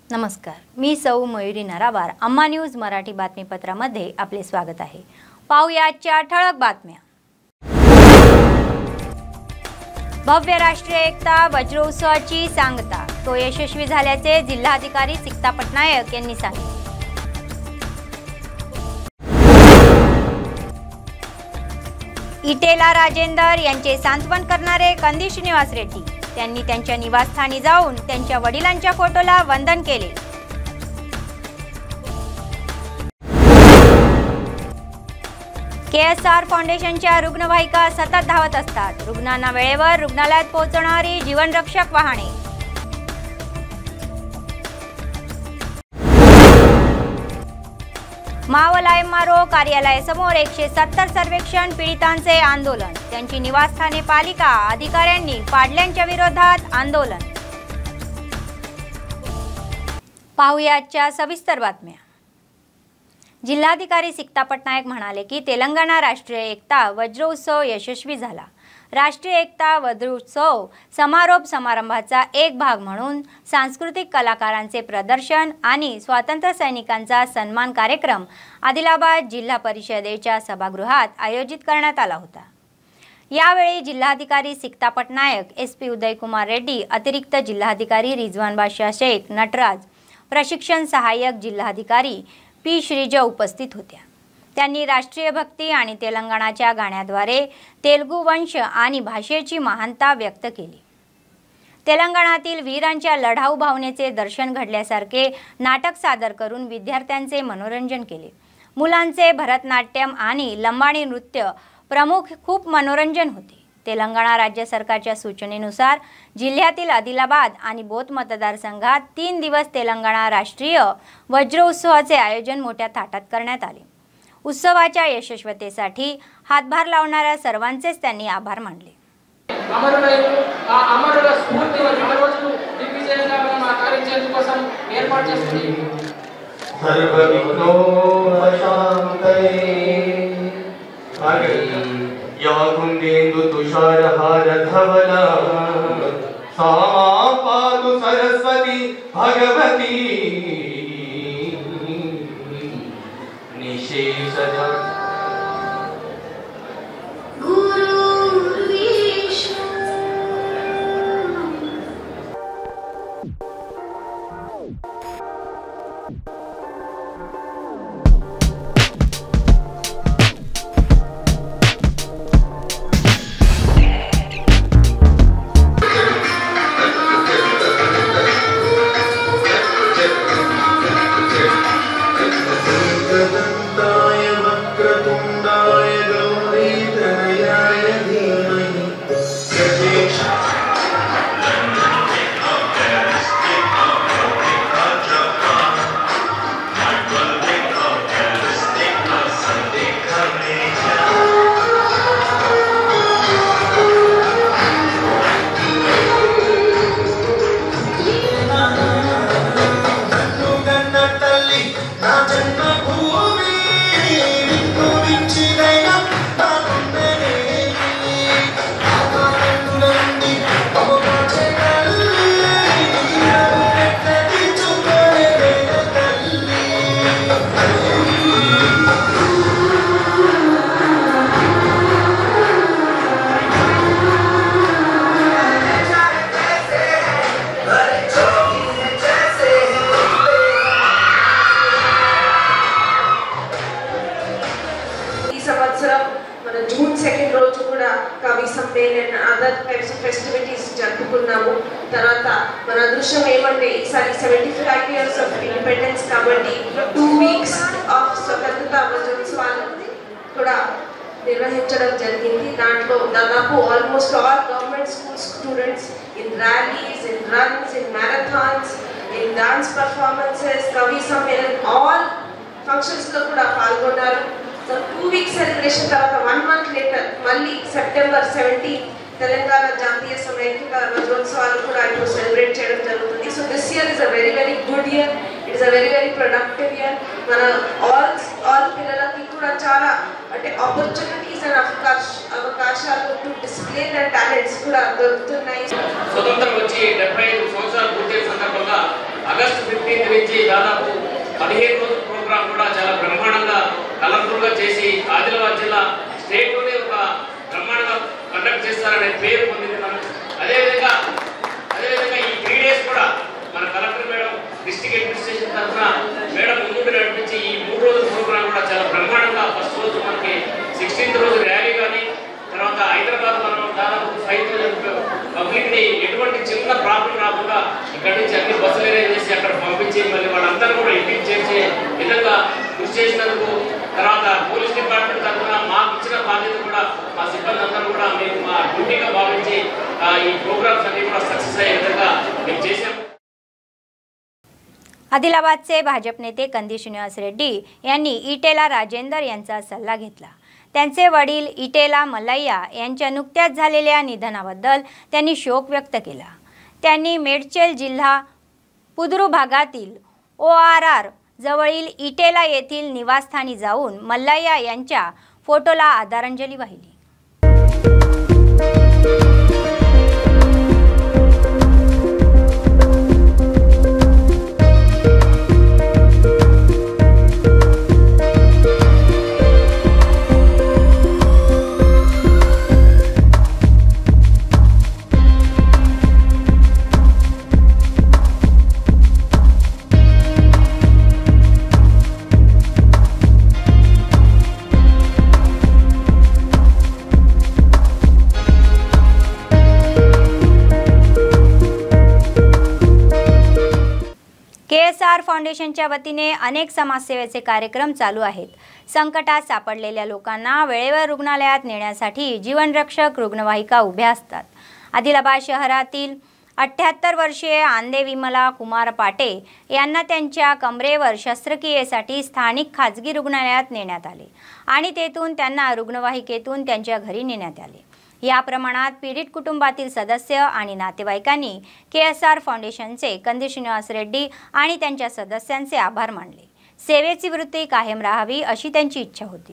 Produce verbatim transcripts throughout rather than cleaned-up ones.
नमस्कार, मी सौ मयुरी नरावार. अम्मा न्यूज मराठी बातमीपत्रामध्ये आपले स्वागत आहे. पाहूया आजच्या ठळक बातम्या. भव्य राष्ट्रीय एकता वज्रोत्सवाची सांगता, तो यशस्वी झाल्याचे जिल्हाधिकारी सिक्ता पटनायक यांनी सांगितले. इटेला राजेंदर यांचे सांत्वन करणारे कंदी श्रीनिवास रेड्डी, त्यांनी त्यांच्या निवासस्थानी जाऊन त्यांच्या वडिलांच्या फोटोला वंदन केले. केएसआर फाउंडेशनच्या रुग्णवाहिका सतत धावत असतात. रुग्णांना वेळेवर रुग्णालयात पोहोचवणारी जीवनरक्षक वाहने. मावल एमआरओ कार्यालयासमोर एकशे सत्तर सर्वेक्षण पीडितांचे आंदोलन. त्यांची निवासस्थाने पालिका अधिकाऱ्यांनी पाडल्याच्या विरोधात आंदोलन. पाहूया आजच्या सविस्तर बातम्या. जिल्हाधिकारी सिक्ता पटनायक म्हणाले की तेलंगणा राष्ट्रीय एकता वज्रोत्सव यशस्वी झाला. राष्ट्रीय एकता वज्रोत्सव समारोप समारंभाचा एक भाग म्हणून सांस्कृतिक कलाकारांचे प्रदर्शन आणि स्वातंत्र्य सैनिकांचा सन्मान कार्यक्रम आदिलाबाद जिल्हा परिषदेच्या सभागृहात आयोजित करण्यात आला होता. यावेळी जिल्हाधिकारी सिक्ता पटनायक, एसपी उदयकुमार रेड्डी, अतिरिक्त जिल्हाधिकारी रिजवान बादशाह शेख, नटराज, प्रशिक्षण सहाय्यक जिल्हाधिकारी पी श्रीज उपस्थित होत्या. त्यांनी राष्ट्रीय भक्ती आणि तेलंगणाच्या गाण्याद्वारे तेलुगू वंश आणि भाषेची महानता व्यक्त केली. तेलंगणातील वीरांच्या लढाऊ भावनेचे दर्शन घडल्यासारखे नाटक सादर करून विद्यार्थ्यांचे मनोरंजन केले. मुलांचे भरतनाट्यम आणि लंबाणी नृत्य प्रमुख खूप मनोरंजन होते. तेलंगणा राज्य सरकारच्या सूचनेनुसार जिल्ह्यातील आदिलाबाद आणि बोथ मतदारसंघात तीन दिवस तेलंगणा राष्ट्रीय वज्रोत्सवाचे आयोजन मोठ्या थाटात करण्यात आले. उत्सवाच्या यशस्वीतेसाठी हातभार लावणाऱ्या सर्वांचेच त्यांनी आभार मानले. सरस्वती भगवती निशेषजा జూన్ సెకండ్ రోజు కూడా కవి సమ్మేళన అదర్ టైప్స్ ఆఫ్ ఫెస్టివిటీస్ జరుపుకున్నాము. తర్వాత మన అదృష్టం ఏమంటే ఈసారి seventy five years of independence కాబట్టి టూ వీక్స్ ఆఫ్ స్వతంత్రత వజ్రోత్సవాలు కూడా నిర్వహించడం జరిగింది. దాంట్లో దాదాపు almost all government school students in rallies, in runs, in marathons, in dance performances, కవి సమ్మేళన్, ఆల్ ఫంక్షన్స్లో కూడా పాల్గొన్నారు. సో టూ వీక్ సెలబ్రేషన్ తర్వాత వన్ మంత్ లేటర్ మళ్ళీ సెప్టెంబర్ సెవెంటీన్ తెలంగాణ జాతీయ సమైక్యత వజ్రోత్సవాలు కూడా ఇప్పుడు సెలబ్రేట్ చేయడం జరుగుతుంది. So this year is a very very good year. It is a very very productive year. మన ఆల్ ఆల్ పిల్లలకి కూడా చాలా అంటే ఆపర్చునిటీస్ అండ్ అవకాశ అవకాశాలు టు డిస్ప్లే ద టాలెంట్స్ కూడా దొరుకుతున్నాయి. స్వతంత్రం వచ్చి డెబ్బై ఐదు సంవత్సరాలు పూర్తయిన సందర్భంగా ఆగస్టు ఫిఫ్టీన్ కేంద్రీకరించి దాదాపు పదిహేను రోజుల ప్రోగ్రాం కూడా చాలా బ్రహ్మాండంగా కలర్ఫుల్గా చేసి ఆదిలాబాద్ జిల్లా స్టేట్లోనే ఒక బ్రహ్మాండంగా కండక్ట్ చేస్తారనే పేరు పొందింది మనం. అదేవిధంగా అదేవిధంగా ఈ త్రీ డేస్ కూడా మన కలెక్టర్ మేడం డిస్ట్రిక్ట్ అడ్మినిస్ట్రేషన్ తరఫున మేడం ముందుకు నడిపించి ఈ మూడు రోజుల ప్రోగ్రాం కూడా చాలా బ్రహ్మాండంగా ఫస్ట్ రోజు మనకి సిక్స్టీన్త్ రోజు ర్యాలీ కానీ తర్వాత హైదరాబాద్ మనం దాదాపు ఫైవ్ థౌసండ్ పబ్లిక్ని ఎటువంటి చిన్న ప్రాబ్లం రాకుండా ఇక్కడి నుంచి అన్ని బస్సులు అరేంజ్ చేసి అక్కడ పంపించి మళ్ళీ వాళ్ళందరూ కూడా ఇంటికి చేర్చే విధంగా కృషి చేసినందుకు తర్వాత పోలీస్ డిపార్ట్మెంట్ తరఫున మాకు ఇచ్చిన బాధ్యత కూడా మా సిబ్బంది అందరూ కూడా మేము మా డ్యూటీగా భావించి ఈ ప్రోగ్రామ్స్ అన్ని కూడా सक्सेस अయ్యే విధంగా మేము చేశాము. आदिलाबादचे भाजप नेते कंदी श्रीनिवास रेड्डी यांनी इटेला राजेंदर यांचा सल्ला घेतला. त्यांचे वडील इटेला मल्लय्या यांच्या नुकत्याच झालेल्या निधनाबद्दल त्यांनी शोक व्यक्त केला. त्यांनी मेडचल जिल्हा पुदरू भागातील ओ आर आर जवळील इटेला येथील निवासस्थानी जाऊन मल्लय्या यांच्या फोटोला आदरांजली वाहिली. केएसआर फाउंडेशनच्या वतीने अनेक समाजसेवेचे कार्यक्रम चालू आहेत. संकटात सापडलेल्या लोकांना वेळेवर रुग्णालयात नेण्यासाठी जीवनरक्षक रुग्णवाहिका उभ्या असतात. आदिलाबाद शहरातील अठ्ठ्याहत्तर वर्षीय आंदे विमला कुमार पाटे यांना त्यांच्या कमरेवर शस्त्रक्रियेसाठी स्थानिक खाजगी रुग्णालयात नेण्यात आले आणि तेथून त्यांना रुग्णवाहिकेतून त्यांच्या घरी नेण्यात आले. या प्रमाणात पीडित कुटुंबातील सदस्य आणि नातेवाईकांनी केएसआर फाउंडेशनचे कंदी श्रीनिवास रेड्डी आणि त्यांच्या सदस्यांचे आभार मानले. सेवेची वृत्ती कायम राहावी अशी त्यांची इच्छा होती.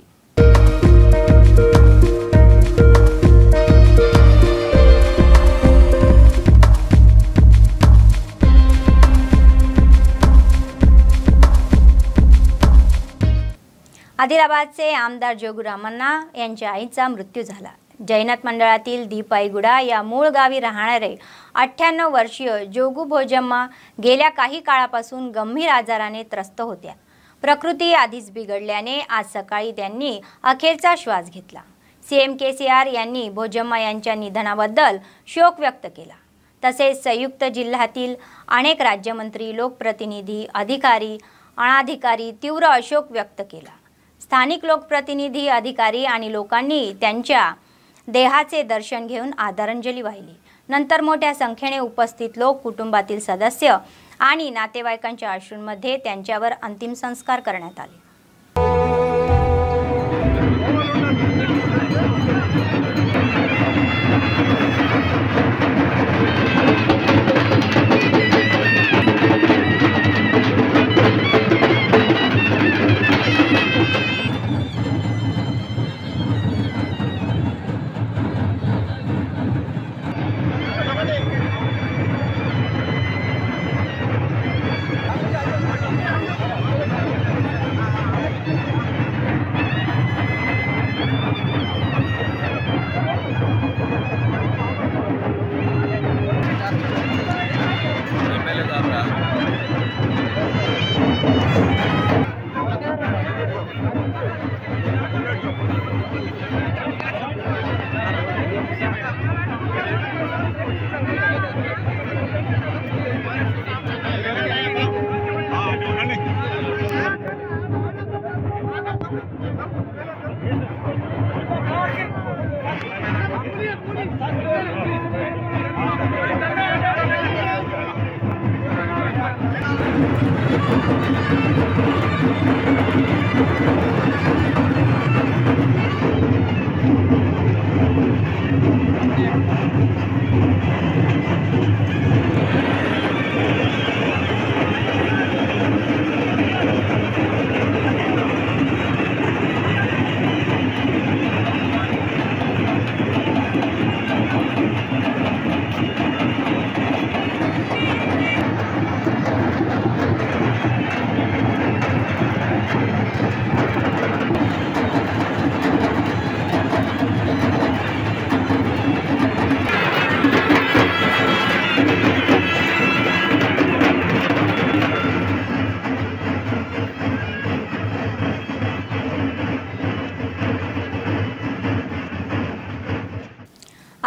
आदिलाबादचे आमदार जोगुरामण्णा यांच्या आईचा मृत्यू झाला. जैनत मंडळातील दीपाईगुडा या मूळ गावी राहणारे अठ्ठ्याण्णव वर्षीय जोगू भोजम्मा गेल्या काही काळापासून गंभीर आजाराने त्रस्त होत्या. प्रकृती आधीच बिघडल्याने आज सकाळी त्यांनी अखेरचा श्वास घेतला. सीएम केसीआर यांनी भोजम्मा यांच्या निधनाबद्दल शोक व्यक्त केला. तसेच संयुक्त जिल्ह्यातील अनेक राज्यमंत्री, लोकप्रतिनिधी, अधिकारी, अनाधिकारी तीव्र अशोक व्यक्त केला. स्थानिक लोकप्रतिनिधी, अधिकारी आणि लोकांनी त्यांच्या देहाचे दर्शन घेऊन आदरांजली वाहिली. नंतर मोठ्या संख्येने उपस्थित लोक, कुटुंबातील सदस्य आणि नातेवाईकांच्या अश्रूंमध्ये त्यांच्यावर अंतिम संस्कार करण्यात आले.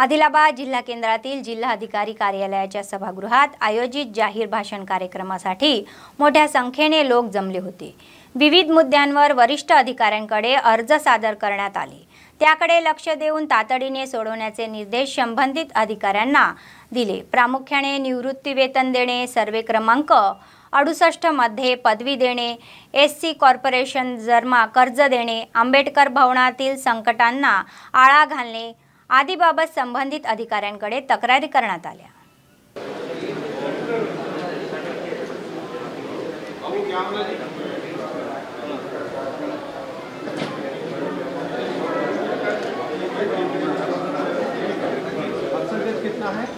आदिलाबाद जिल्हा केंद्रातील जिल्हा अधिकारी कार्यालयाच्या सभागृहात आयोजित जाहीर भाषण कार्यक्रमासाठी मोठ्या संख्येने लोक जमले होते। विविध मुद्द्यांवर वरिष्ठ अधिकाऱ्यांकडे अर्ज सादर करण्यात आले, त्याकडे लक्ष देऊन तातडीने सोडवण्याचे निर्देश संबंधित अधिकाऱ्यांना दिले। प्रामुख्याने निवृत्ती वेतन देणे, सर्वे क्रमांक अडुसष्ट मध्ये पदवी देणे, एस सी कॉर्पोरेशन जर्मा कर्ज देणे, आंबेडकर भवनातील संकटांना आळा घालणे आदीबाबत संबंधित अधिकाऱ्यांकडे तक्रारी करण्यात आल्या। कितना है?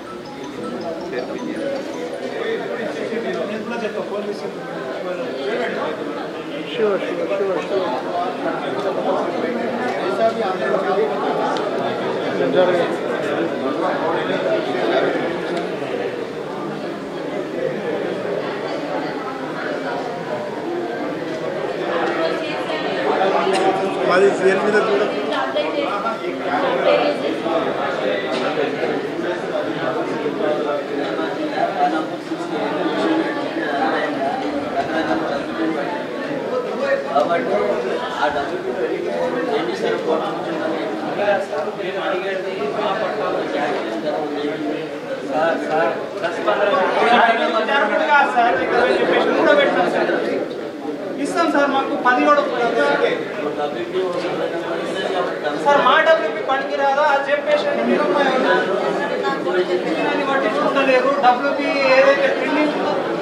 श्योर श्योर श्योर श्योर ऐसा भी आने हमारी सीएल में तो ఇస్తాం సార్ మాకు పది కూడా సార్ మా డబ్ల్యూపీ పనికి రాదా అది చెప్పేసి పట్టించుకుంటలేరు। డబ్ల్యూపీ ఏదైతే ప్రింటింగ్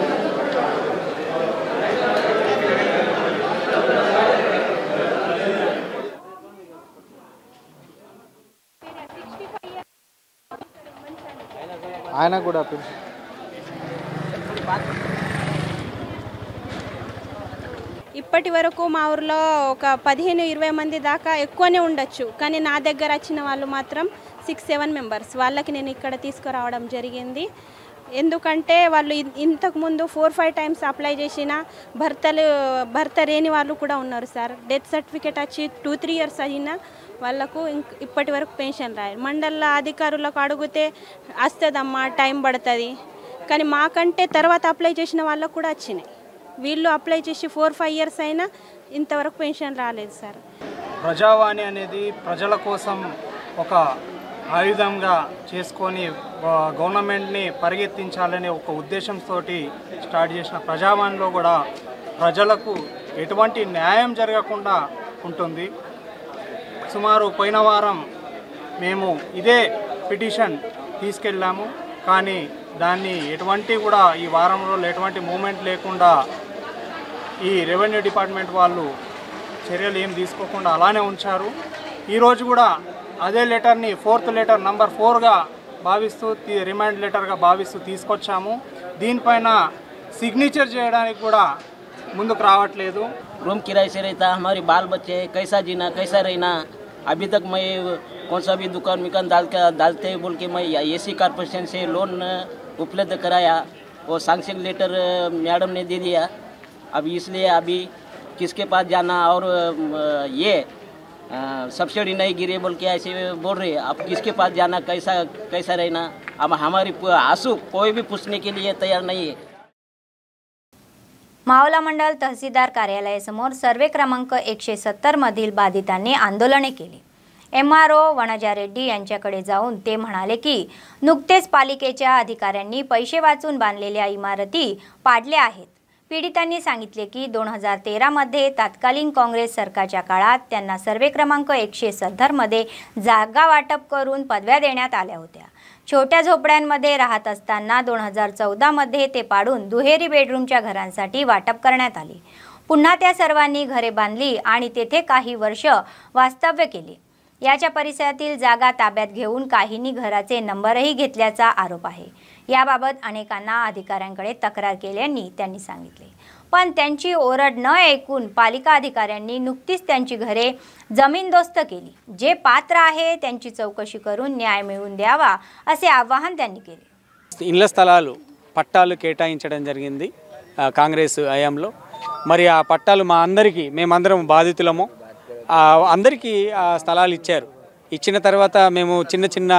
ఆయన కూడా ఇప్పటి వరకు మా ఊర్లో ఒక పదిహేను ఇరవై మంది దాకా ఎక్కువనే ఉండొచ్చు, కానీ నా దగ్గర వచ్చిన వాళ్ళు మాత్రం సిక్స్ సెవెన్ మెంబర్స్ వాళ్ళకి నేను ఇక్కడ తీసుకురావడం జరిగింది। ఎందుకంటే వాళ్ళు ఇంతకుముందు ఫోర్ ఫైవ్ టైమ్స్ అప్లై చేసిన భర్తలు భర్త లేని వాళ్ళు కూడా ఉన్నారు సార్। డెత్ సర్టిఫికేట్ వచ్చి టూ త్రీ ఇయర్స్ అయినా వాళ్ళకు ఇప్పటి వరకు పెన్షన్ రాయాలి। మండల అధికారులకు అడిగితే వస్తుందమ్మా టైం పడుతుంది, కానీ మాకంటే తర్వాత అప్లై చేసిన వాళ్ళకు కూడా వచ్చినాయి। వీళ్ళు అప్లై చేసి ఫోర్ ఫైవ్ ఇయర్స్ అయినా ఇంతవరకు పెన్షన్ రాలేదు సార్। ప్రజావాణి అనేది ప్రజల కోసం ఒక ఆయుధంగా చేసుకొని గవర్నమెంట్ని పరిగెత్తించాలనే ఒక ఉద్దేశంతో స్టార్ట్ చేసిన ప్రజావాణిలో కూడా ప్రజలకు ఎటువంటి న్యాయం జరగకుండా ఉంటుంది। సుమారు పోయిన వారం మేము ఇదే పిటిషన్ తీసుకెళ్ళాము, కానీ దాన్ని ఎటువంటి కూడా ఈ వారంలో ఎటువంటి మూమెంట్ లేకుండా ఈ రెవెన్యూ డిపార్ట్మెంట్ వాళ్ళు చర్యలు ఏం తీసుకోకుండా అలానే ఉంచారు। ఈరోజు కూడా అదే లెటర్ని ఫోర్త్ లెటర్ నంబర్ ఫోర్గా భావిస్తూ రిమైండ్ లెటర్గా భావిస్తూ తీసుకొచ్చాము। దీనిపైన సిగ్నేచర్ చేయడానికి కూడా ముందుకు రావట్లేదు। रूम किराए से रहता, हमारे बाल बच्चे कैसा जीना कैसा रहना। अभी तक मैं कौन सा भी दुकान मिकान डाल के डालते बोल के मैं एसी कॉर्पोरेशन से लोन उपलब्ध कराया, वो सैंक्शन लेटर मैडम ने दे दिया। अब इसलिए अभी किसके पास जाना और ये सब्सिडी नहीं गिरे बोल के ऐसे बोल रहे, अब किसके पास जाना कैसा कैसा रहना। अब हमारी आंसू कोई भी पूछने के लिए तैयार नहीं है। मावला मंडल तहसीलदार कार्यालयासमोर सर्वे क्रमांक एकशे सत्तर मधील बाधितांनी आंदोलने केली। M R O Vanaja Reddy यांच्याकडे जाऊन ते म्हणाले की नुकतेच पालिकेच्या अधिकाऱ्यांनी पैसे वाचून बांधलेल्या इमारती पाडल्या आहेत। पीडितांनी सांगितले की दोन हजार तेरा मध्ये तत्कालीन काँग्रेस सरकारच्या काळात त्यांना सर्वे क्रमांक एकशे सत्तर मध्ये जागा वाटप करून पदव्या देण्यात आल्या होत्या। छोट्या झोपड्यांमध्ये राहत असताना दोन हजार चौदा मध्ये ते पाडून दुहेरी बेडरूमच्या घरांसाठी वाटप करण्यात आले। पुन्हा त्या सर्वांनी घरे बांधली आणि तेथे काही वर्ष वास्तव्य केले। याच्या परिसरातील जागा ताब्यात घेऊन काहींनी घराचे नंबरही घेतल्याचा आरोप आहे। याबाबत अनेकांना अधिकाऱ्यांकडे तक्रार केल्यानी त्यांनी सांगितले, पण त्यांची ओरड न ऐकून पालिका अधिकाऱ्यांनी नुकतीच त्यांची घरे जमीनदोस्त केली। जे पात्र आहे त्यांची चौकशी करून न्याय मिळवून द्यावा असे आवाहन त्यांनी केले। ఇండ్ల స్థలాలు పట్టాలు కేటాయించడం జరిగింది కాంగ్రెస్ హయాంలో। మరి ఆ పట్టాలు మా అందరికీ మేమందరం బాధితులము అందరికీ ఆ స్థలాలు ఇచ్చారు। ఇచ్చిన తర్వాత మేము చిన్న చిన్న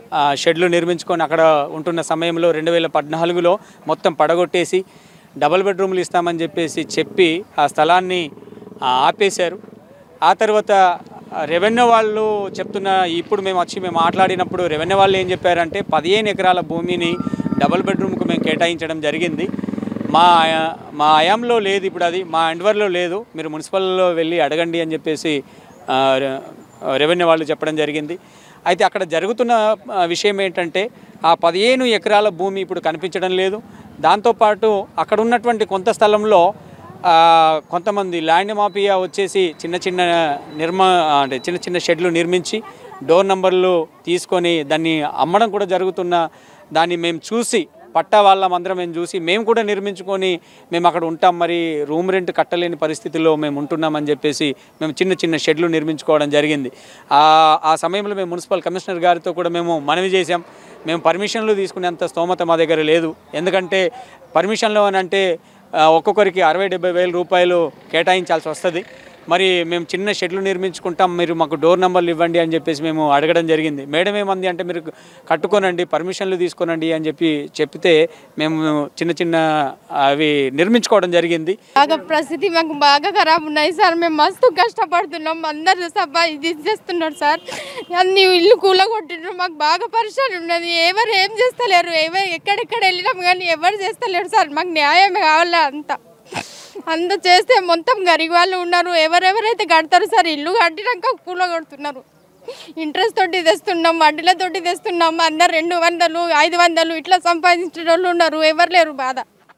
షెడ్లు నిర్మించుకొని అక్కడ ఉంటున్న సమయంలో రెండు వేల పద్నాలుగులో మొత్తం పడగొట్టేసి డబుల్ బెడ్రూమ్లు ఇస్తామని చెప్పేసి చెప్పి ఆ స్థలాన్ని ఆపేశారు. ఆ తర్వాత రెవెన్యూ వాళ్ళు చెప్తున్న ఇప్పుడు మేము వచ్చి మేము మాట్లాడినప్పుడు రెవెన్యూ వాళ్ళు ఏం చెప్పారంటే పదిహేను ఎకరాల భూమిని డబుల్ బెడ్రూమ్కు మేము కేటాయించడం జరిగింది. మా మా హయాంలో లేదు, ఇప్పుడు అది మా అండర్లో లేదు, మీరు మున్సిపల్లో వెళ్ళి అడగండి అని చెప్పేసి రెవెన్యూ వాళ్ళు చెప్పడం జరిగింది. అయితే అక్కడ జరుగుతున్న విషయం ఏంటంటే ఆ పదిహేను ఎకరాల భూమి ఇప్పుడు కనిపించడం లేదు. దాంతోపాటు అక్కడ ఉన్నటువంటి కొంత స్థలంలో కొంతమంది ల్యాండ్ మాఫియా వచ్చేసి చిన్న చిన్న నిర్మా అంటే చిన్న చిన్న షెడ్లు నిర్మించి డోర్ నంబర్లు తీసుకొని దాన్ని అమ్మడం కూడా జరుగుతున్న దాన్ని మేము చూసి పట్టా వాళ్ళం అందరం మేము చూసి మేము కూడా నిర్మించుకొని మేము అక్కడ ఉంటాం, మరి రూమ్ రెంట్ కట్టలేని పరిస్థితుల్లో మేము ఉంటున్నామని చెప్పేసి మేము చిన్న చిన్న షెడ్లు నిర్మించుకోవడం జరిగింది. ఆ సమయంలో మేము మున్సిపల్ కమిషనర్ గారితో కూడా మేము మనవి చేసాం. మేము పర్మిషన్లు తీసుకునేంత స్తోమత మా దగ్గర లేదు. ఎందుకంటే పర్మిషన్లు అని అంటే ఒక్కొక్కరికి అరవై డెబ్బై వేల రూపాయలు కేటాయించాల్సి వస్తుంది. మరి మేము చిన్న షెడ్లు నిర్మించుకుంటాం, మీరు మాకు డోర్ నెంబర్లు ఇవ్వండి అని చెప్పేసి మేము అడగడం జరిగింది. మేడం ఏమంది అంటే మీరు కట్టుకోనండి, పర్మిషన్లు తీసుకోనండి అని చెప్పి చెప్తే మేము చిన్న చిన్న అవి నిర్మించుకోవడం జరిగింది. బాగా పరిస్థితి మాకు బాగా ఖరాబ్ ఉన్నాయి సార్. మేము మస్తు కష్టపడుతున్నాం, అందరు సభ ఇది చేస్తున్నారు సార్. అన్ని ఇల్లు కూలగొట్టినారు, మాకు బాగా పరిశ్రమ ఉన్నది. ఎవరు ఏం చేస్తలేరు, ఎవరు ఎక్కడెక్కడ వెళ్ళినాం కానీ ఎవరు చేస్తలేరు సార్. మాకు న్యాయం కావాలి. అంతా అంత చేస్తే మొత్తం గరీబ్ వాళ్ళు ఉన్నారు. ఎవరెవరైతే కడతారు సార్, ఇల్లు కట్టినాక కూల కొడుతున్నారు. ఇంట్రెస్ట్ తోటి తెస్తున్నాం, వడ్డీలతోటి తెస్తున్నాం. అందరు రెండు వందలు ఐదు వందలు ఇట్లా సంపాదించిన వాళ్ళు ఉన్నారు, ఎవరు లేరు బాధ.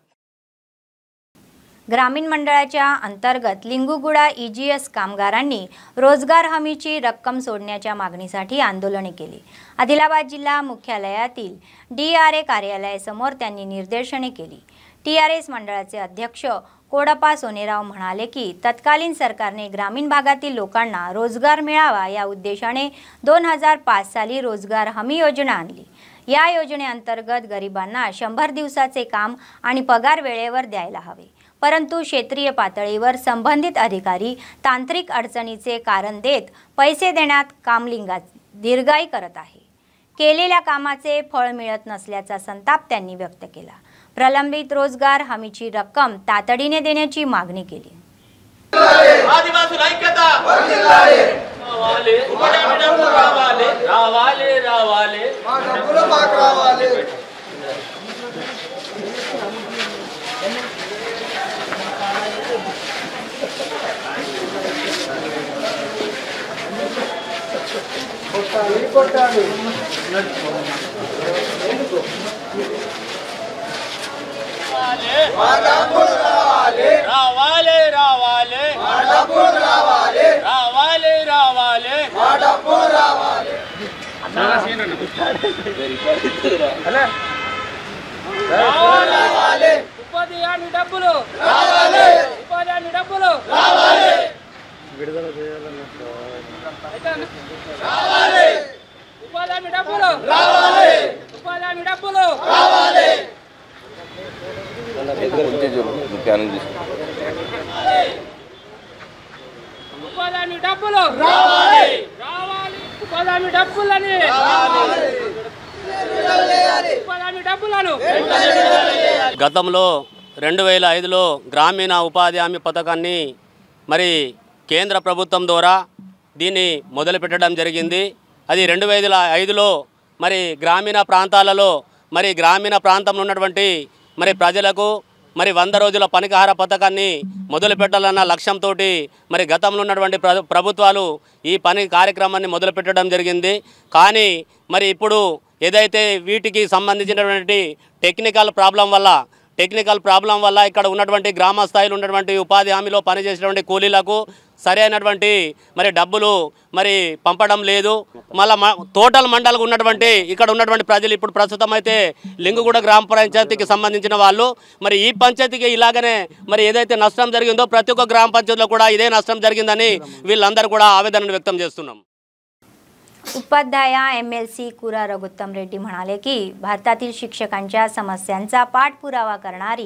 ग्रामीण मंडळाच्या अंतर्गत लिंगुगुडा ईजीएस कामगारांनी रोजगार हमीची रक्कम सोडण्याच्या मागणीसाठी आंदोलने केली. आदिलाबाद जिल्हा मुख्यालयातील डीआरए कार्यालयासमोर त्यांनी निदर्शने केली. टीआरएस मंडळाचे अध्यक्ष कोडप्पा सोनेराव म्हणाले की तत्कालीन सरकारने ग्रामीण भागातील लोकांना रोजगार मिळावा या उद्देशाने दोन हजार पाच साली रोजगार हमी योजना आणली. या योजनेअंतर्गत गरिबांना शंभर दिवसाचे काम आणि पगार वेळेवर द्यायला हवे, परंतु क्षेत्रीय पातळीवर संबंधित अधिकारी तांत्रिक अडचणीचे कारण देत पैसे देण्यात कामलिंगा दीर्घाई करत आहे. केलेल्या कामाचे फळ मिळत नसल्याचा संताप त्यांनी व्यक्त केला. प्रलंबित रोजगार हमीची रक्कम तातडीने देण्याची मागणी केली. రావాలి రావాలి రావాలి రావాలి రావాలి రావాలి ఉపాధి హామీ డబ్బులు రావాలి, ఉపాధి హామీ డబ్బులు రావాలి, విడుదల చేయాలని రావాలి, ఉపాధి హామీ డబ్బులు రావాలి, ఉపాధి హామీ డబ్బులు రావాలి. ఉపాధి డబ్బులు రావాలి రావాలి ఉపాధి డబ్బులని ఉపాధి డబ్బులను గతంలో రెండు వేల ఐదులో గ్రామీణ ఉపాధి హామీ పథకాన్ని మరి కేంద్ర ప్రభుత్వం ద్వారా దీన్ని మొదలుపెట్టడం జరిగింది. అది రెండు వేల ఐదులో మరి గ్రామీణ ప్రాంతాలలో మరి గ్రామీణ ప్రాంతంలో ఉన్నటువంటి మరి ప్రజలకు మరి వంద రోజుల పనికాహార పథకాన్ని మొదలు పెట్టాలన్న లక్ష్యంతో మరి గతంలో ఉన్నటువంటి ప్రభుత్వాలు ఈ పని కార్యక్రమాన్ని మొదలు పెట్టడం జరిగింది. కానీ మరి ఇప్పుడు ఏదైతే వీటికి సంబంధించినటువంటి టెక్నికల్ ప్రాబ్లం వల్ల టెక్నికల్ ప్రాబ్లం వల్ల ఇక్కడ ఉన్నటువంటి గ్రామ స్థాయిలో ఉన్నటువంటి ఉపాధి హామీలో పనిచేసేటువంటి కూలీలకు సరైనటువంటి మరి డబ్బులు మరి పంపడం లేదు. మళ్ళీ టోటల్ మండలకు ఉన్నటువంటి ఇక్కడ ఉన్నటువంటి ప్రజలు ఇప్పుడు ప్రస్తుతం అయితే లింగుగూడ గ్రామ పంచాయతీకి సంబంధించిన వాళ్ళు మరి ఈ పంచాయతీకి ఇలాగనే మరి ఏదైతే నష్టం జరిగిందో ప్రతి ఒక్క గ్రామ పంచాయతీలో కూడా ఇదే నష్టం జరిగిందని వీళ్ళందరూ కూడా ఆవేదనను వ్యక్తం చేస్తున్నాం. उपाध्याय एम एल सी कुरा रघुत्तम रेड्डी म्हणाले की भारतातील शिक्षकांच्या समस्यांचा पाठपुरावा करणारी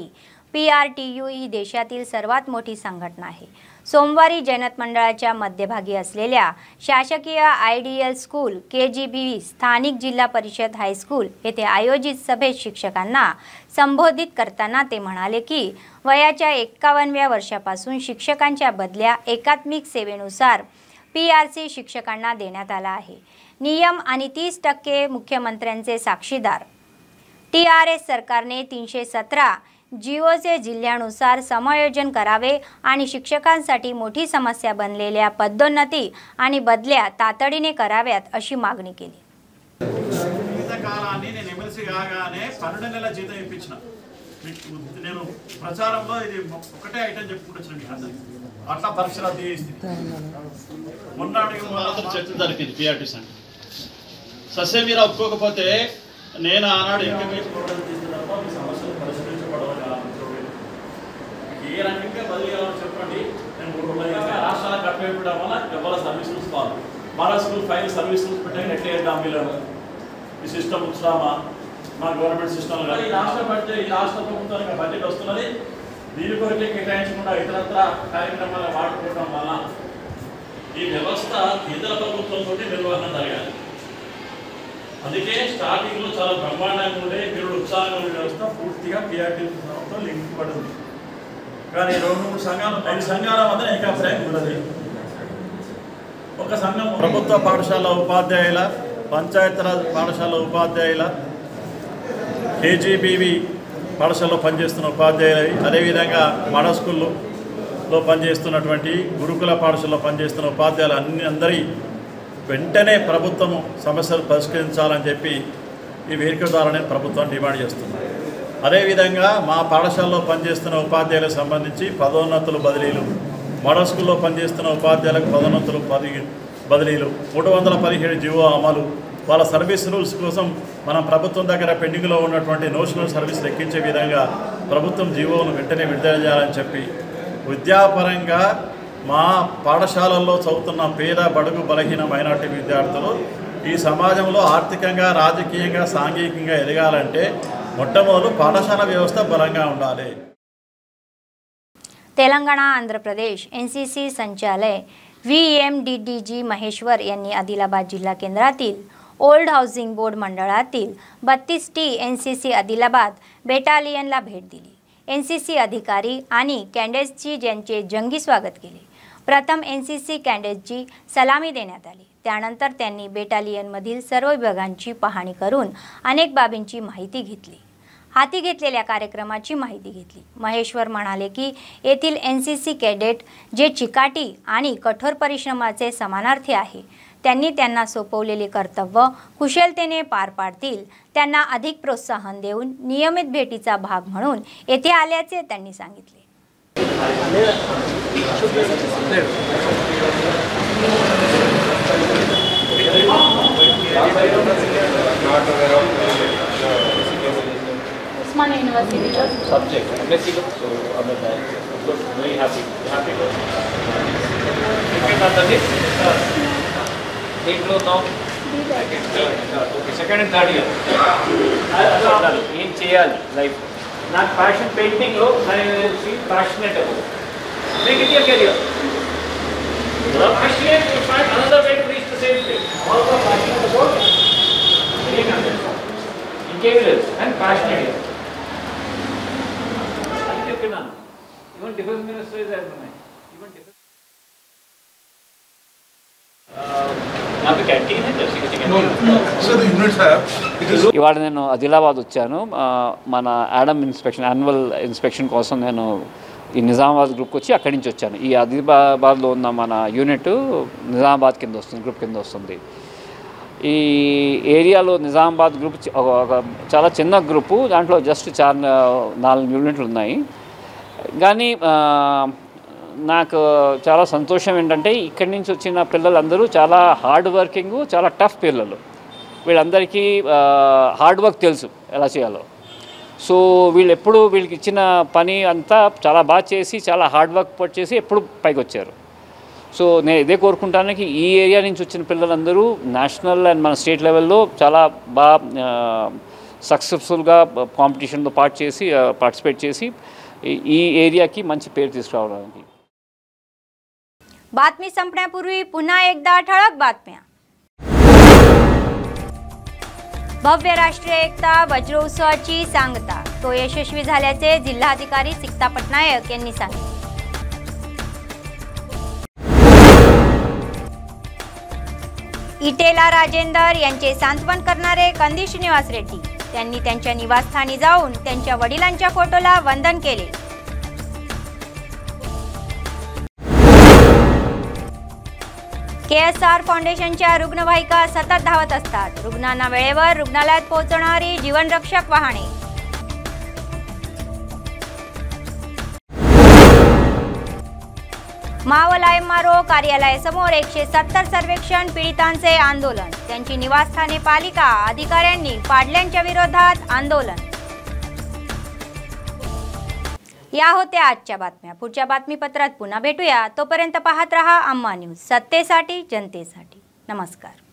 पी आर टी यू ही देशातील सर्वात मोठी संघटना आहे. सोमवारी जैनत मंडळाच्या मध्यभागी असलेल्या शासकीय आयडियल स्कूल के जी बी स्थानिक जिल्हा परिषद हायस्कूल येथे आयोजित सभेत शिक्षकांना संबोधित करताना ते म्हणाले की वयाच्या एक्कावन्नव्या वर्षापासून शिक्षकांच्या बदल्या एकात्मिक सेवेनुसार पी आर सी शिक्षकांना देण्यात आला आहे. नियम आणि तीस टक्के मुख्यमंत्र्यांचे साक्षीदार. टी आर एस सरकारने तीनशे सतरा जिओचे जिल्ह्यानुसार समायोजन करावे आणि शिक्षकांसाठी मोठी समस्या बनलेल्या पदोन्नती आणि बदल्या तातडीने कराव्यात अशी मागणी केली. కాలాన్ని నేను ఎమ్మెల్సీ కాగానే పన్నెండు నెలల జీతం ఇప్పించిన నేను ప్రచారంలో ఇది ఒకటే ఐటమ్ చెప్పుకుంటూ వచ్చిన అందరికి అట్లా పరీక్ష రద్దు చేసి మొన్నటికి మొన్న చర్చ జరిగింది పిఆర్టీస్ అంటే సస్య మీరు ఒప్పుకోకపోతే నేను ఆనాడు ఎంపీ సమస్యలు పరిష్కరించబడవాలి. ఏ రంగంగా బదిలీ కావాలని చెప్పండి. నేను మూడు రూపాయలు రాష్ట్రాలకు కట్టబెట్టడం వల్ల ఎవరి సర్వీస్ రూల్స్ కాదు. మరో స్కూల్ ఫైవ్ సర్వీస్ రూల్స్ పెట్టాక ఎట్లా చేద్దాం వీళ్ళను ఈ సిస్టమ్ ఉంచుదామా మా గవర్నమెంట్ సిస్టమ్ కానీ ఈ రాష్ట్ర బడ్జెట్ ఈ రాష్ట్ర ప్రభుత్వానికి బడ్జెట్ వస్తున్నది. దీని కొరకే కేటాయించకుండా ఇతరత్ర కార్యక్రమాలు వాడుకోవడం వల్ల ఈ వ్యవస్థ కేంద్ర ప్రభుత్వంతో నిర్వహణ జరగాలి. అందుకే స్టార్టింగ్లో చాలా బ్రహ్మాండంగా ఉండే మీరు ఉత్సాహంగా ఉండే వ్యవస్థ పూర్తిగా పిఆర్టీతో లింక్ పడింది. కానీ రెండు మూడు సంఘాలు ఐదు సంఘాల మధ్య ఏకాభిప్రాయం ఉన్నది. ఒక సంఘం ప్రభుత్వ పాఠశాల ఉపాధ్యాయుల పంచాయతీరాజ్ పాఠశాల ఉపాధ్యాయుల కేజీబీవి పాఠశాలలో పనిచేస్తున్న ఉపాధ్యాయులు అదేవిధంగా మోడల్ స్కూల్లో పనిచేస్తున్నటువంటి గురుకుల పాఠశాలలో పనిచేస్తున్న ఉపాధ్యాయులు అన్ని అందరి వెంటనే ప్రభుత్వము సమస్యలు పరిష్కరించాలని చెప్పి ఈ వేదిక ద్వారానే ప్రభుత్వం డిమాండ్ చేస్తుంది. అదేవిధంగా మా పాఠశాలలో పనిచేస్తున్న ఉపాధ్యాయులకు సంబంధించి పదోన్నతులు బదిలీలు మోడల్ స్కూల్లో పనిచేస్తున్న ఉపాధ్యాయులకు పదోన్నతులు పది బదిలీలు మూడు వందల పదిహేడు జీవో అమలు వాళ్ళ సర్వీస్ రూల్స్ కోసం మనం ప్రభుత్వం దగ్గర పెండింగ్లో ఉన్నటువంటి నోషనల్ సర్వీస్ లెక్కించే విధంగా ప్రభుత్వం జీవోను వెంటనే విడుదల చేయాలని చెప్పి విద్యాపరంగా మా పాఠశాలల్లో చదువుతున్న పేద బడుగు బలహీన మైనార్టీ విద్యార్థులు ఈ సమాజంలో ఆర్థికంగా రాజకీయంగా సాంఘికంగా ఎదగాలంటే మొట్టమొదలు పాఠశాల వ్యవస్థ బలంగా ఉండాలి. Telangana Andhra Pradesh N C C संचालय V M D D G Maheshwar यांनी आदिलाबाद जिल्हा केंद्रातील ओल्ड हाऊसिंग बोर्ड मंडळातील बत्तीस T N C C Adilabad बेटालियनला भेट दिली. एन सी सी अधिकारी आणि कॅडेट्सची ज्यांचे जंगी स्वागत केले. प्रथम एन सी सी कॅडेट्सची सलामी देण्यात आली. त्यानंतर त्यांनी बेटालियनमधील सर्व विभागांची पाहणी करून अनेक बाबींची माहिती घेतली. हाती घेतलेल्या कार्यक्रमाची माहिती घेतली. महेश्वर म्हणाले की येथील एन सी सी कॅडेट जे चिकाटी आणि कठोर परिश्रमाचे समानार्थी आहे. त्यांनी त्यांना सोपवलेले कर्तव्य कुशलतेने पार पाडतील. त्यांना अधिक प्रोत्साहन देऊन नियमित भेटीचा भाग म्हणून येथे आल्याचे त्यांनी सांगितले. Usman University subject M S c so I'm very happy happy second and this eight floor now okay second and third year ఏం చేయాలి లైఫ్ నాకు ప్యాషన్ పెయింటింగ్ లో నేను passionate make it your career passionate you find another way to reach the same place also passionate about ఇంకేం లేదు and passionate even defense minister is there even defense यहाँ पे canteen है जैसे किसी कैंटीन ఇవాళ నేను ఆదిలాబాద్ వచ్చాను. మన యాడమ్ ఇన్స్పెక్షన్ యాన్యువల్ ఇన్స్పెక్షన్ కోసం నేను ఈ నిజామాబాద్ గ్రూప్కి వచ్చి అక్కడి నుంచి వచ్చాను. ఈ ఆదిలాబాద్లో ఉన్న మన యూనిట్ నిజామాబాద్ కింద వస్తుంది, గ్రూప్ కింద వస్తుంది. ఈ ఏరియాలో నిజామాబాద్ గ్రూప్ ఒక చాలా చిన్న గ్రూపు, దాంట్లో జస్ట్ చాలా నాలుగు యూనిట్లు ఉన్నాయి. కానీ నాకు చాలా సంతోషం ఏంటంటే ఇక్కడి నుంచి వచ్చిన పిల్లలందరూ చాలా హార్డ్ వర్కింగ్, చాలా టఫ్ పిల్లలు. వీళ్ళందరికీ హార్డ్ వర్క్ తెలుసు ఎలా చేయాలో. సో వీళ్ళు ఎప్పుడు వీళ్ళకి ఇచ్చిన పని అంతా చాలా బాగా చేసి చాలా హార్డ్ వర్క్ చేసి ఎప్పుడు పైకి వచ్చారు. సో నేను ఇదే కోరుకుంటాను ఈ ఏరియా నుంచి వచ్చిన పిల్లలందరూ నేషనల్ అండ్ మన స్టేట్ లెవెల్లో చాలా బాగా సక్సెస్ఫుల్గా కాంపిటీషన్లో పార్ట్ చేసి పార్టిసిపేట్ చేసి ఈ ఏరియాకి మంచి పేరు తీసుకురావడానికి. बातमी संपण्यापूर्वी पुन्हा एकदा ठळक बातम्या. भव्य राष्ट्रीय एकता वज्रोत्सवाची सांगता तो यशस्वी झाल्याचे जिल्हाधिकारी सिक्ता पटनायक यांनी सांगितले. इटेला राजेंदर यांचे सांत्वन करणारे कंदी श्रीनिवास रेड्डी त्यांनी त्यांच्या निवासस्थानी जाऊन त्यांच्या वडिलांच्या फोटोला वंदन केले. केएसआर फाउंडेशनच्या रुग्णवाहिका सतत धावत असतात. रुग्णांना वेळेवर रुग्णालयात पोहोचवणारी जीवनरक्षक वाहने. मावल आयएमआरओ कार्यालयासमोर एकशे सत्तर सर्वेक्षण पीडितांचे आंदोलन. त्यांची निवासस्थाने पालिका अधिकाऱ्यांनी पाडल्याच्या विरोधात आंदोलन. या होत्या आजच्या बातम्या. पुढच्या बातमीपत्रात पुन्हा भेटूया. तोपर्यंत पाहत रहा अम्मा न्यूज, सत्तेसाठी जनतेसाठी. नमस्कार.